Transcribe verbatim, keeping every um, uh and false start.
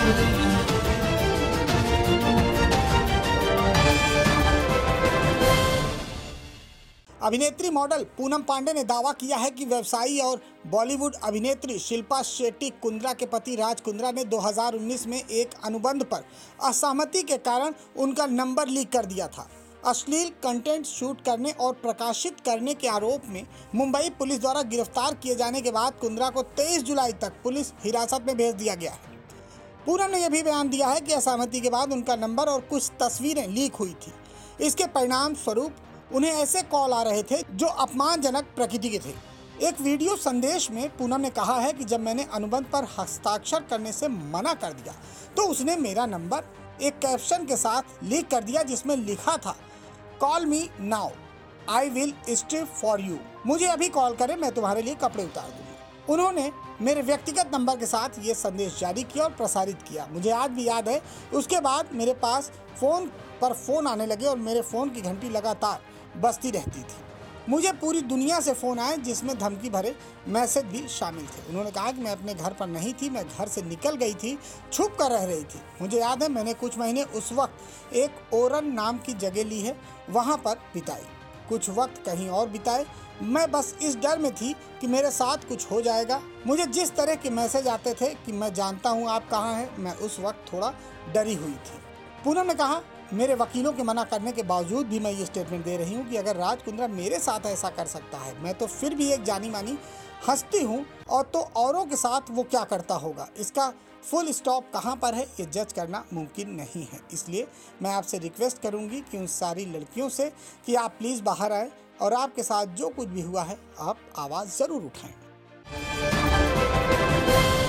अभिनेत्री मॉडल पूनम पांडे ने दावा किया है कि व्यवसायी और बॉलीवुड अभिनेत्री शिल्पा शेट्टी कुंद्रा के पति राज कुंद्रा ने दो हज़ार उन्नीस में एक अनुबंध पर असहमति के कारण उनका नंबर लीक कर दिया था। अश्लील कंटेंट शूट करने और प्रकाशित करने के आरोप में मुंबई पुलिस द्वारा गिरफ्तार किए जाने के बाद कुंद्रा को तेईस जुलाई तक पुलिस हिरासत में भेज दिया गया है। पूनम ने यह भी बयान दिया है कि असहमति के बाद उनका नंबर और कुछ तस्वीरें लीक हुई थी। इसके परिणाम स्वरूप उन्हें ऐसे कॉल आ रहे थे जो अपमानजनक प्रकृति के थे। एक वीडियो संदेश में पूनम ने कहा है कि जब मैंने अनुबंध पर हस्ताक्षर करने से मना कर दिया तो उसने मेरा नंबर एक कैप्शन के साथ लीक कर दिया जिसमें लिखा था, call me now, I will strip for you. मुझे अभी कॉल करें, मैं तुम्हारे लिए कपड़े उतार दूंगी। उन्होंने मेरे व्यक्तिगत नंबर के साथ ये संदेश जारी किया और प्रसारित किया। मुझे आज भी याद है। उसके बाद मेरे पास फ़ोन पर फ़ोन आने लगे और मेरे फ़ोन की घंटी लगातार बजती रहती थी। मुझे पूरी दुनिया से फ़ोन आए जिसमें धमकी भरे मैसेज भी शामिल थे। उन्होंने कहा कि मैं अपने घर पर नहीं थी, मैं घर से निकल गई थी, छुप कर रह रही थी। मुझे याद है मैंने कुछ महीने उस वक्त एक ओरन नाम की जगह ली है, वहाँ पर बिताई, कुछ वक्त कहीं और बिताए। मैं बस इस डर में थी कि मेरे साथ कुछ हो जाएगा। मुझे जिस तरह के मैसेज आते थे कि मैं जानता हूँ आप कहाँ हैं, मैं उस वक्त थोड़ा डरी हुई थी। पूनम ने कहा, मेरे वकीलों के मना करने के बावजूद भी मैं ये स्टेटमेंट दे रही हूँ कि अगर राज कुंद्रा मेरे साथ ऐसा कर सकता है, मैं तो फिर भी एक जानी मानी हस्ती हूँ, और तो औरों के साथ वो क्या करता होगा। इसका फुल स्टॉप कहाँ पर है ये जज करना मुमकिन नहीं है। इसलिए मैं आपसे रिक्वेस्ट करूँगी कि उन सारी लड़कियों से कि आप प्लीज़ बाहर आएँ और आपके साथ जो कुछ भी हुआ है आप आवाज़ ज़रूर उठाएँ।